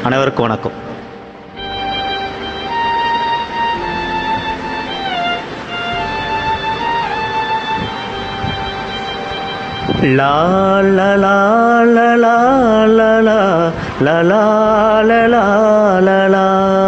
அனைவருக்கும் வணக்கம். லா லா லா லா லா லா லா லா லா லா லா லா.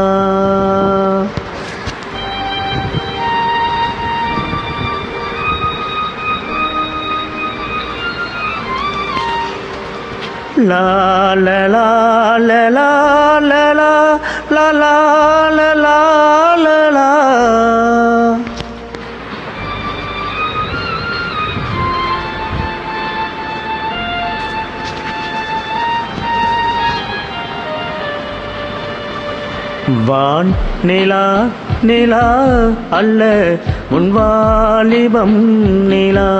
La la la la la la la la la la la la. வான் நிலா நிலா அல்ல உன் வாலிபம் நிலா.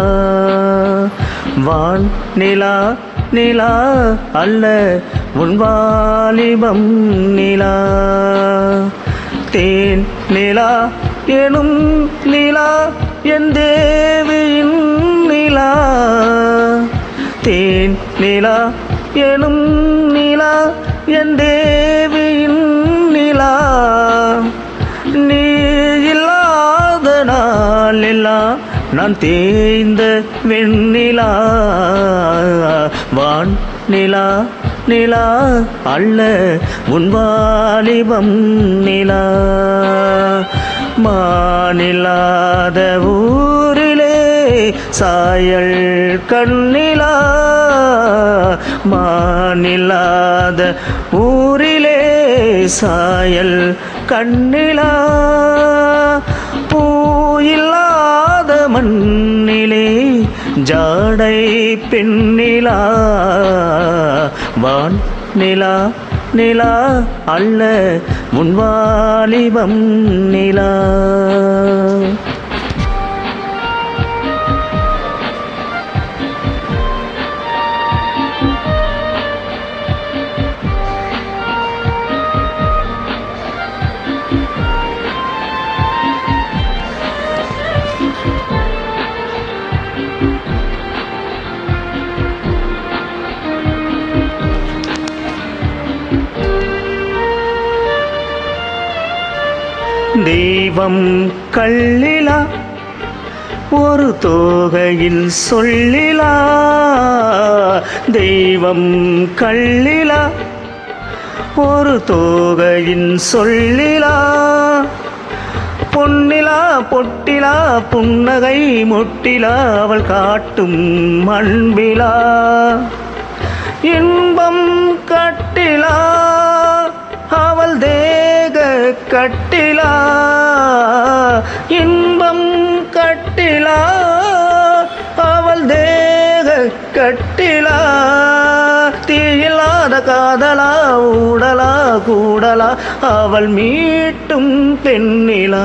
வான் நிலா நிலா அல்ல உன் வாலிபம் நிலா. தேன் நிலா எனும் நிலா என் தேவியின் நிலா. தேன் நிலா எனும் நிலா என் தேவியின் நிலா. நீ இல்லாத நாளெல்லாம் நான் தேய்ந்த வெண்ணிலா. வான் நிலா நிலா அல்ல உன் வாலிபம் நிலா. மானில்லாத ஊரிலே சாயல் கண்ணிலா. மானில்லாத ஊரிலே சாயல் கண்ணிலா. பூயில்லாத மண்ணிலே ஜாடை பெண்ணிலா. வான் நிலா நிலா அல்ல உன் வாலிபம் நிலா. தெய்வம் கள்ளிலா ஒரு தோகையில் சொல்லிலா. தெய்வம் கள்ளிலா ஒரு தோகையின் சொல்லிலா. பொன்னிலா பொட்டிலா புன்னகை முட்டிலா அவள் காட்டும் அன்பிலா. இன்பம் கட்டிலா அவள் தேக கட்டிலா. இன்பம் கட்டிலா அவள் தேக கட்டிலா. தீயில்லாத காதலா ஊடலா கூடலா அவள் மீட்டும் பெண்ணிலா.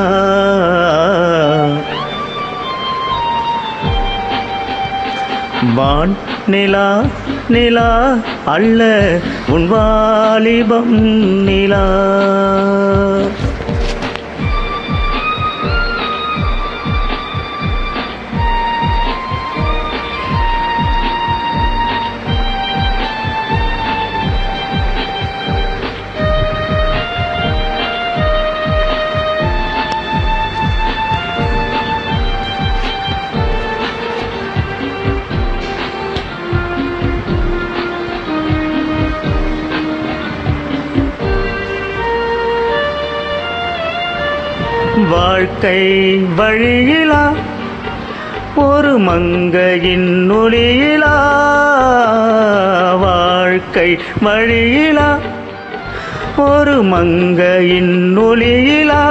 வான் நிலா நிலா அல்ல உன் வாலிபம் நிலா. வாழ்க்கை வழியிலா ஒரு மங்கையின் ஒளியிலா. வாழ்க்கை வழியிலா ஒரு மங்கையின் ஒளியிலா.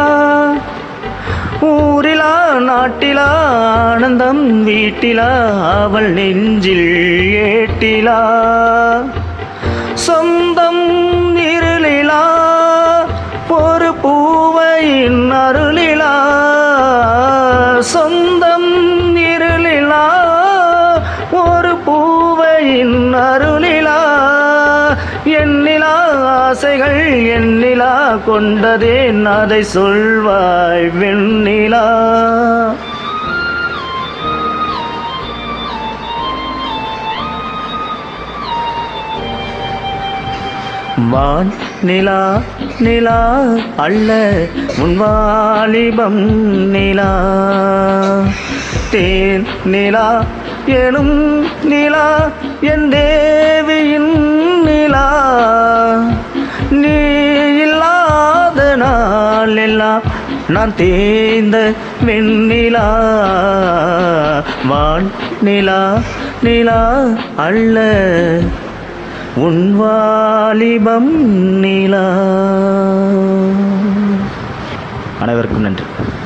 ஊரிலா நாட்டிலா ஆனந்தம் வீட்டிலா அவள் நெஞ்சில் ஏட்டிலா. சொந்தம் இருளிலா ஒரு பூவையின் அருளிலா. சொந்தம் இருளிலா ஒரு பூவையின் அருளிலா. எண்ணிலா ஆசைகள் எண்ணிலா கொண்டதே அதை சொல்வாய் வெண்ணிலா. வான் நிலா நிலா அல்ல உன் வாலிபம் நிலா தேன் நிலா எனும் நிலா என் தேவியின் நிலா நீ இல்லாத நாள் எல்லாம் நான் தேய்ந்த வெண்ணிலா வான் நிலா நிலா அல்ல உன் வாலிபம் நிலா. அனைவருக்கும் நன்றி.